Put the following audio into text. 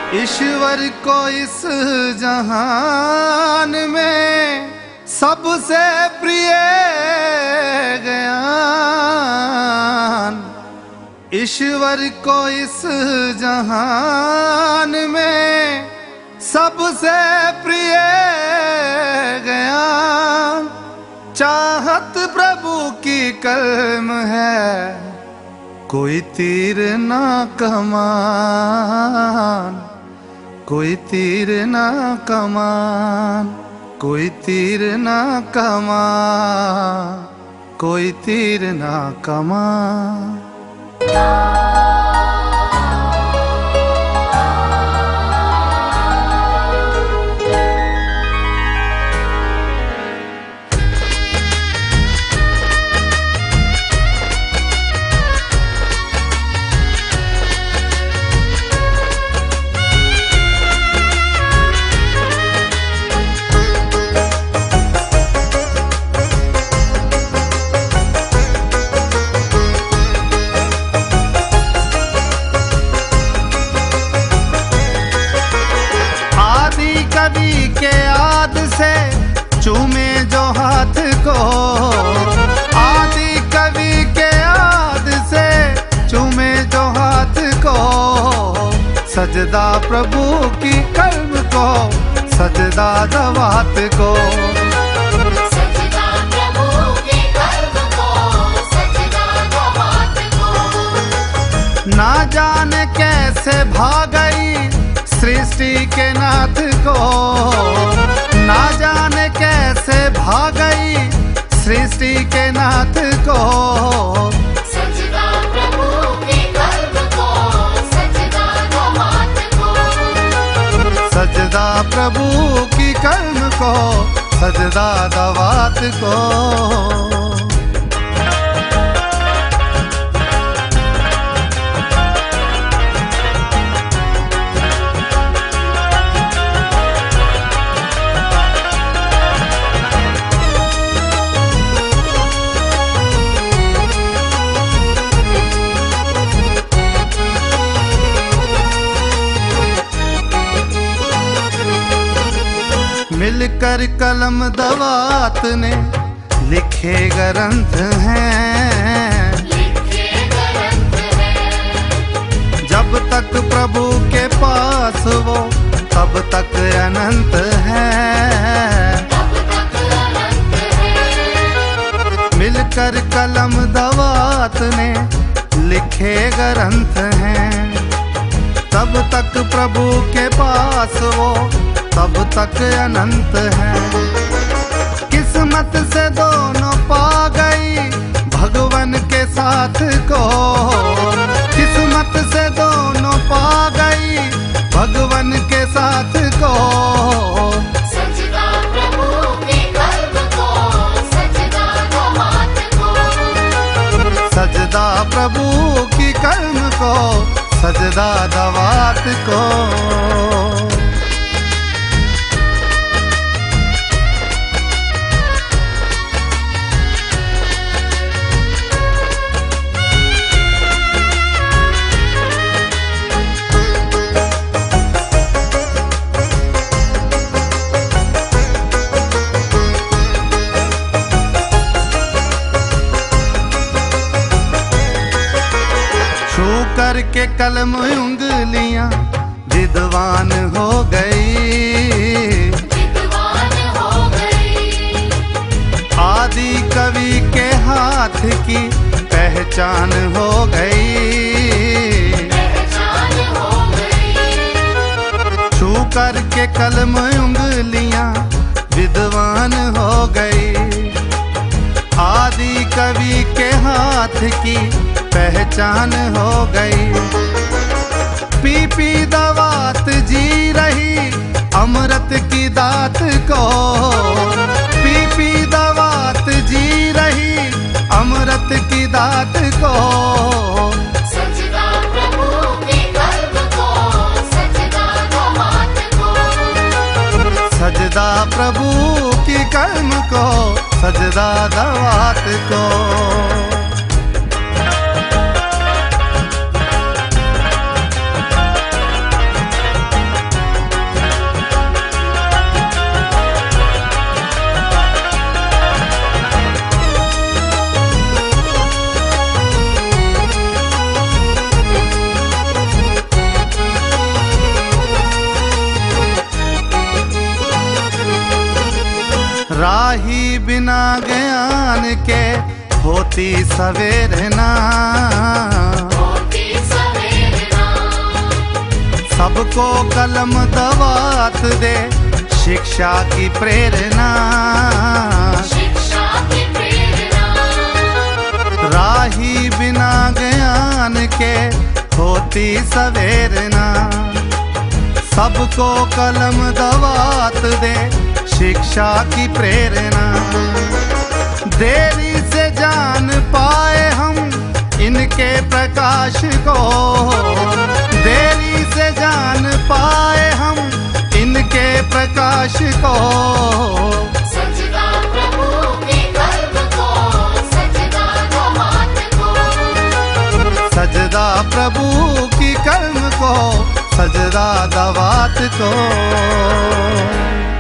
ईश्वर को इस जहान में सबसे प्रिय ज्ञान। ईश्वर को इस जहान में सबसे प्रिय ज्ञान। चाहत प्रभु की कलम है, कोई तीर ना कमान, कोई तीर ना कमान, कोई तीर ना कमान, कोई तीर ना कमान। चूमे जो हाथ को, आदि कवि के याद से चूमे जो हाथ को। सजदा प्रभु की कल्ब को, सजदा दवात को, सजदा प्रभु की कल्ब को, सजदा दवात को। ना जाने कैसे भागई सृष्टि के नाथ को, ना जाने कैसे भागई सृष्टि के नाथ को। सजदा प्रभु की कल्ब को, सजदा दवात को, सजदा प्रभु की कल्ब को, सजदा दवात को। मिलकर कलम दवात ने लिखे ग्रंथ हैं, लिखे ग्रंथ हैं। जब तक प्रभु के पास वो तब तक अनंत है, तब तक अनंत है। मिलकर कलम दवात ने लिखे ग्रंथ हैं। तब तक प्रभु के पास वो तब तक अनंत है। किस्मत से दोनों पा गई भगवन के साथ को, किस्मत से दोनों पा गई भगवन के साथ को। सजदा प्रभु की कल्ब को, सजदा दवात को, सजदा प्रभु की कल्ब को, सजदा दवात को। करके कलम उंगलियां विद्वान हो गई, विद्वान हो गई। आदि कवि के हाथ की पहचान हो गई, पहचान हो गई। छू करके कलम उंगलियां विद्वान हो गई। आदि कवि के हाथ की पहचान हो गई। पी पी दवात जी रही अमृत की दात को, पी पी दवात जी रही अमृत की दात को। सजदा प्रभु की कल्ब को, सजदा दवात को, सजदा प्रभु की कल्ब को, सजदा दवात को। राही बिना ज्ञान के होती सवेर ना, होती सवेरना। सबको कलम दवात दे शिक्षा की प्रेरणा, शिक्षा की प्रेरणा। राही बिना ज्ञान के होती सवेरना, सबको कलम दवात दे शिक्षा की प्रेरणा। देरी से जान पाए हम इनके प्रकाश को, देरी से जान पाए हम इनके प्रकाश को। सजदा प्रभु के गर्भ को, सजदा दामाद को। सजदा प्रभु की कर्म को, सजदा दवात को।